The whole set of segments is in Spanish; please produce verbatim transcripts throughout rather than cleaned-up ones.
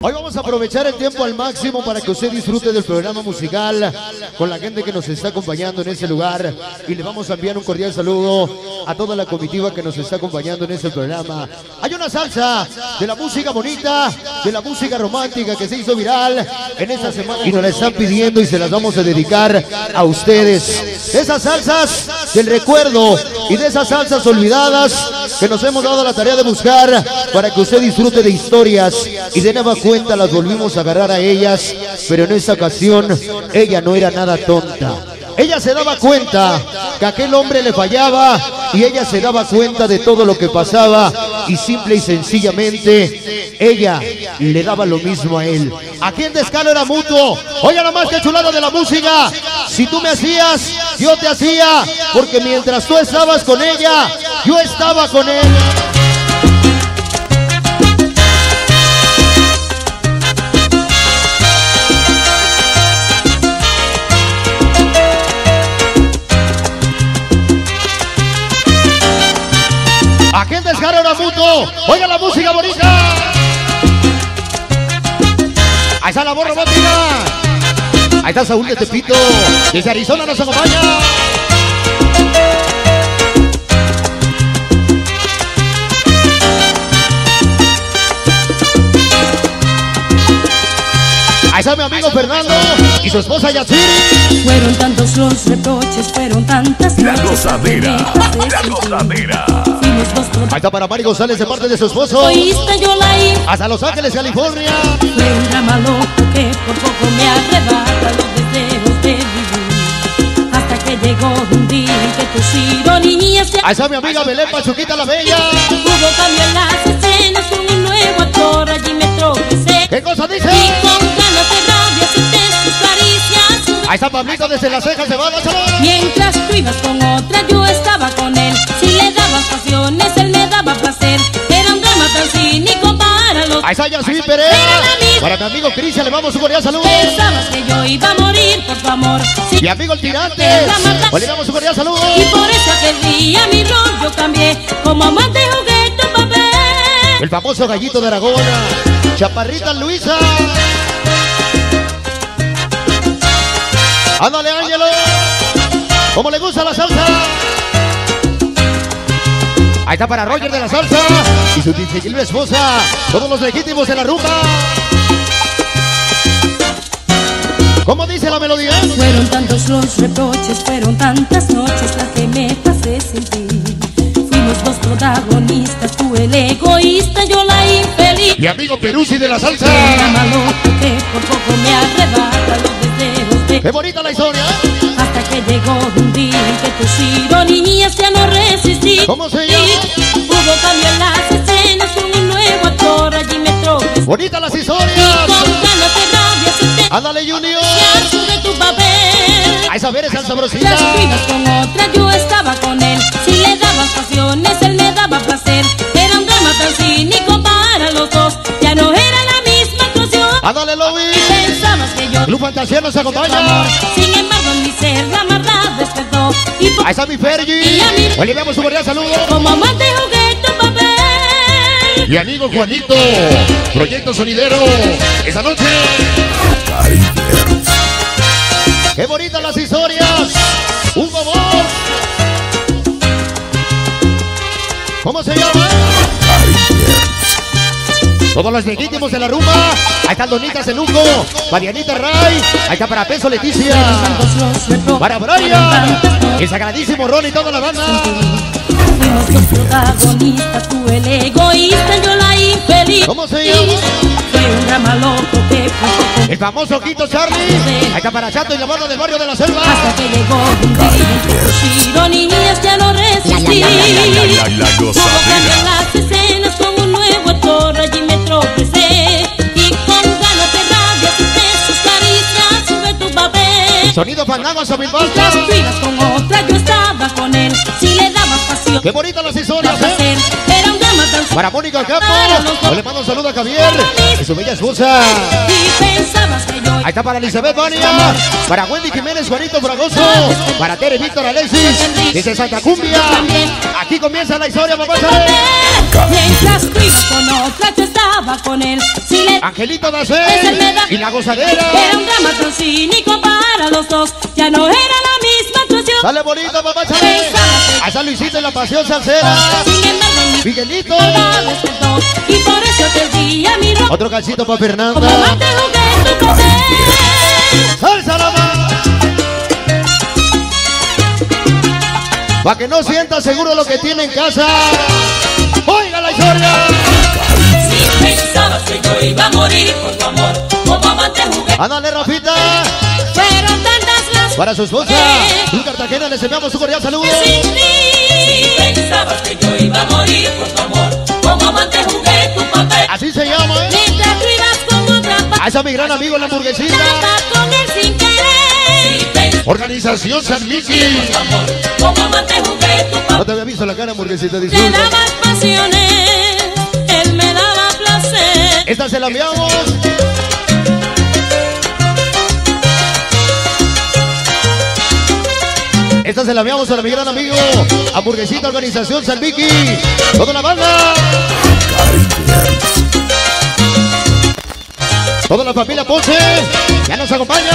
Hoy vamos a aprovechar el tiempo al máximo para que usted disfrute del programa musical con la gente que nos está acompañando en ese lugar, y le vamos a enviar un cordial saludo a toda la comitiva que nos está acompañando en ese programa. Hay una salsa de la música bonita, de la música romántica que se hizo viral en esta semana y nos la están pidiendo y se las vamos a dedicar a ustedes. Esas salsas del recuerdo y de esas salsas olvidadas que nos hemos dado la tarea de buscar para que usted disfrute de historias, y de nueva cuenta las volvimos a agarrar a ellas, pero en esta ocasión ella no era nada tonta. Ella se daba cuenta que aquel hombre le fallaba y ella se daba cuenta de todo lo que pasaba, y simple y sencillamente ella le daba lo mismo a él. Aquí el descaro era mutuo. Oiga nada más que chulada de la música. Si tú me hacías, yo te hacía, porque mientras tú estabas con ella, yo estaba con él. Aquí el descaro era mutuo. Oiga la música bonita. Ahí está la voz romántica. Ahí está Saúl de Tepito. Desde Arizona nos acompaña. Ahí está mi amigo Fernando y su esposa Yatsiri. Fueron tantos los reproches, fueron tantas La gozadera, la gozadera. Ahí está para Mari González de parte de su esposo. Oíste yo la ir hasta Los Ángeles, California. Fue un drama loco que por poco me arrebata los deseos de vivir, hasta que llegó un día en que tus ironías se... Ahí está mi amiga Belén Pachuquita la Bella. Hubo cambio en las escenas con un nuevo actor, allí me tropecé. ¿Qué cosa dice? Y con ganas de rabia senté sus caricias. Ahí está Pablito desde Las Cejas de Bada, chaval. Mientras tú ibas con otra, yo estaba con él. Si le dabas pasiones, él me daba placer. Era un drama tan cínico para los... Ahí está Yasmin Perea. Para mi amigo Cristian le vamos a un cordial saludo. Pensabas que yo iba a morir por tu amor. Sí, mi amigo el Tirante. Le damos un cordial saludo. y por eso aquel día mi rol yo cambié. Como amante jugué tu papel. El famoso Gallito de Aragona. Chaparrita Luisa. Ándale, Ángelo. ¿Cómo le gusta la salsa? Ahí está para Roger de la salsa y su diseñil esposa. Todos los legítimos de la rumba. ¿Cómo dice la melodía? Fueron tantos los reproches, fueron tantas noches las que me pasé sin ti. Fuimos dos protagonistas, tú el egoísta, yo la infeliz. Mi amigo Peruzzi de la salsa. Era malo que por poco me arrebata los deseos de... ¡Qué bonita la historia! Hasta que llegó un día en que tus ironías ya no resistí. ¿Cómo se llama? Y hubo cambio en las escenas con un nuevo actor, allí me tropecé. ¡Bonitas las Y historias! con ganas de rabia senté ¡Ándale, Junior! de tu papel. ¡A esa ver esa sabrosita! Las tú ibas con otra, yo estaba con él. Si le dabas pasiones, él me daba placer. Era un drama tan cínico para los dos, ya no era la misma actuación. ¡Ándale, Louis! Pensabas que yo... Club Fantasía nos tu acompaña. amor, sin embargo en mi ser la maldad despertó. Y por... Ahí está mi Fergie. Y a mí- Hoy le damos un cordial saludo. como amante jugué tu papel. Mi amigo Juanito, Proyecto Sonidero. Esta noche. ¡Qué bonitas las historias! ¡Hugo Boss! ¿Cómo se llama? Todos los legítimos de la rumba. Ahí están Donitas el Hugo, Marianita Ray. Ahí está para Peso Leticia. Para Brian, el sagradísimo Ron y toda la banda. Fuimos dos protagonistas, tú el egoísta, yo la infeliz. ¿Cómo se llama? Fue un drama loco que poco El famoso Quito Charlie. Ahí está para Chato y la banda del barrio de la selva. hasta que llegó un día en que tus ironías ya no resistí. La, la, la Hubo cambio en gozadera. las escenas con un nuevo actor, allí me tropecé. Y con ganas de rabia senté sus caricias sobre tu papel. Sonido fandango a mil Mientras voltas. tú ibas con otra, yo estaba con él. Si le dabas pasión, ¡Qué bonitas las historias, placer. eh! Era un drama tan Para Mónica Campo, le mando un saludo a Javier y su bella esposa. Y pensabas que yo Ahí está para Elizabeth Bania, para Wendy Jiménez, Juanito Fragoso, para Tere Víctor Alexis, dice Santa Cumbia. Aquí comienza la historia, papá. mientras tú con otra yo estaba con él. Si le Angelito Dacel y la gozadera. era un drama tan cínico para los dos, ya no era la misma actuación. Sale bonito, papá, chale. A San Luisito en la pasión salsera. Sin embargo, mi Miguelito. vida despertó, y por eso te di a mi ropa. Otro calcito para Fernanda. Como más te jugué tu papel. ¡Salsa la mano! Pa' que no sienta seguro lo que tiene en casa. ¡Oiga la historia! Si pensabas que yo iba a morir por tu amor, como amante jugué. Ándale, Rafita. Fueron tantas las Para su esposa, Luz Cartagena, les enviamos un cordial saludo. sin ti. Si pensabas que yo iba a morir por tu amor, como amante jugué tu papel. Así se llama, ¿eh? Mientras tú ibas con otra A esa mi gran amigo, la hamburguesita. estaba con él sin querer. Organización San Miki. Como amante jugué tu papel. No te había visto la cara, hamburguesita, Le disculpa. dabas pasiones, él me daba placer. Esta se la enviamos. Esta se la enviamos a mi gran amigo, hamburguesita, Organización San Miki. Toda la banda. Toda la familia Ponce ya nos acompaña.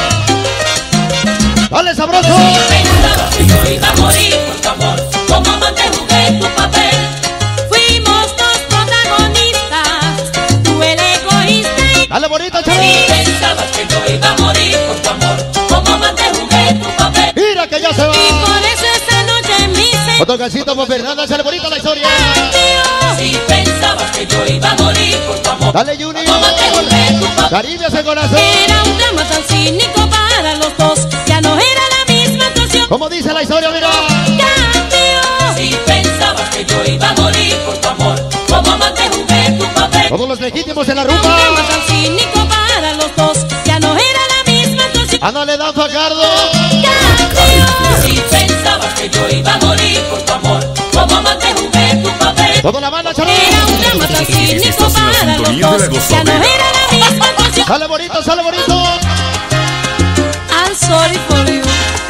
¡Dale, sabroso! Pensabas que yo iba a morir por tu amor, como amante jugué tu papel. Fuimos dos protagonistas, tú el egoísta y ¡Dale, bonita, Si chaval! pensabas que yo iba a morir por tu amor, como amante jugué tu papel. ¡Mira que ya se va! Y por eso esta noche mi se Otro casito para Fernanda, sale bonita la historia. Si pensabas que yo iba a morir por tu amor, Dale, Junior. como amante jugué tu papel. Caribe ese corazón. Era un drama tan cínico para los dos, ya no era la misma actuación. Como dice la historia, mira. Cambió. Si pensabas que yo iba a morir por tu amor, como amante jugué tu papel. Todos los legítimos en la Era un rumba. drama tan cínico para los dos, ya no era la misma actuación. Ándale, Dan Facardo. Cambió. Si pensabas que yo iba a morir por tu amor, como amante jugué tu papel. Toda la banda, chaval. Era un drama tan cínico para los dos, ya no era la misma actuación. Sale bonito, sale bonito. I'm sorry for you.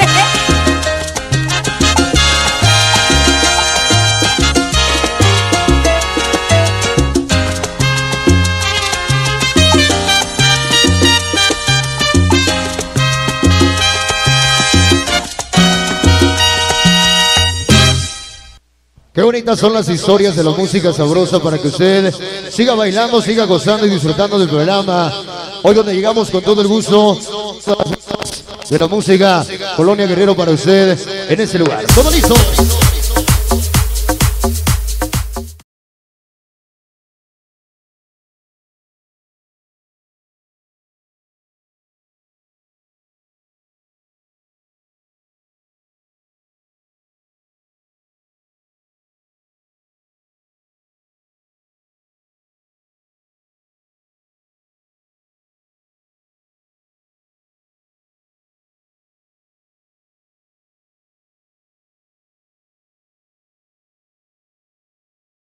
Qué bonitas son las historias de la música sabrosa para que usted siga bailando, siga gozando y disfrutando del programa. Hoy donde llegamos con todo el gusto de la música Colonia Guerrero para usted en ese lugar. Todo listo.